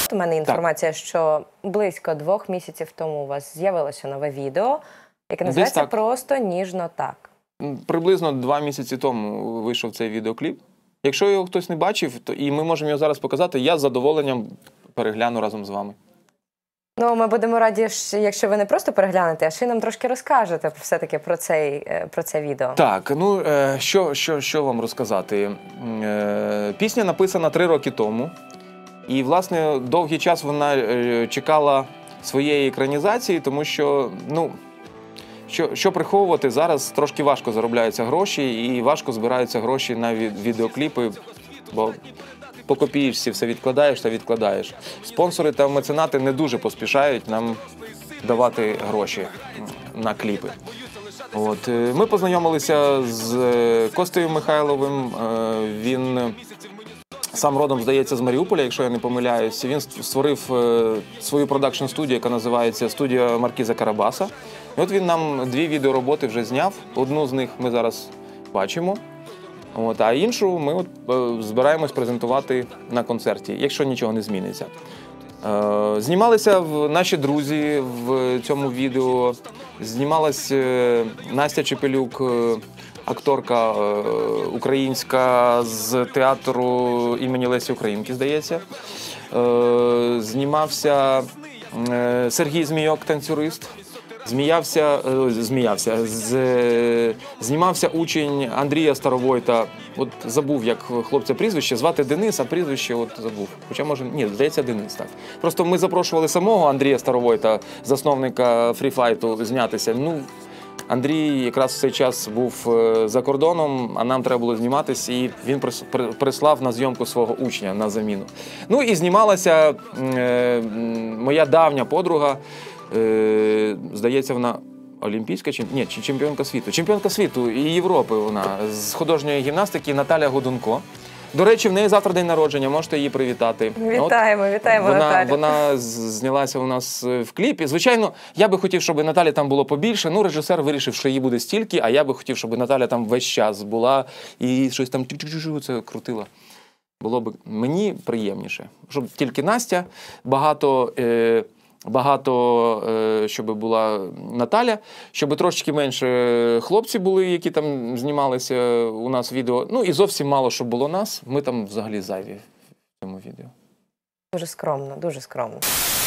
У мене інформація, що близько 2 місяців тому у вас з'явилося нове відео, яке називається «Просто ніжно так». Приблизно 2 місяці тому вийшов цей відеокліп. Якщо його хтось не бачив, то і ми можемо його зараз показати, я з задоволенням перегляну разом з вами. Ну, ми будемо раді, якщо ви не просто переглянете, а ще й нам трошки розкажете все-таки про це відео. Так, ну, що вам розказати? Пісня написана 3 роки тому. І, власне, довгий час вона чекала своєї екранізації, тому що, ну, що приховувати, зараз трошки важко заробляються гроші і важко збираються гроші на відеокліпи, бо по копієчці все відкладаєш та відкладаєш. Спонсори та меценати не дуже поспішають нам давати гроші на кліпи. От. Ми познайомилися з Костею Михайловим, він сам родом, здається, з Маріуполя, якщо я не помиляюсь. Він створив свою продакшн-студію, яка називається «Студія Маркіза Карабаса». І от він нам 2 відеороботи вже зняв. Одну з них ми зараз бачимо, от, а іншу ми збираємось презентувати на концерті, якщо нічого не зміниться. Знімалися наші друзі в цьому відео. Знімалась Настя Чепелюк, акторка українська з театру імені Лесі Українки, здається. Знімався Сергій Змійок, танцюрист. Знімався учень Андрія Старовойта. От забув, як хлопця прізвище, звати Денис, а прізвище от забув. Хоча, може, ні, здається, Денис, так. Просто ми запрошували самого Андрія Старовойта, засновника фріфайту, знятися. Ну, Андрій якраз в цей час був за кордоном, а нам треба було зніматися, і він прислав на зйомку свого учня на заміну. Ну і знімалася моя давня подруга, здається, вона олімпійська, ні, чемпіонка світу. Чемпіонка світу і Європи вона, з художньої гімнастики Наталя Годунко. До речі, в неї завтра день народження, можете її привітати. Вітаємо Наталю. Вона знялася у нас в кліпі. Звичайно, я би хотів, щоб Наталі там було побільше. Ну, режисер вирішив, що її буде стільки, а я би хотів, щоб Наталя там весь час була і щось там це крутила. Було б мені приємніше. Щоб тільки Настя, багато, щоб була Наталя, щоб трошки менше хлопці були, які там знімалися у нас в відео. Ну і зовсім мало, щоб було нас. Ми там взагалі зайві в цьому відео. Дуже скромно, дуже скромно.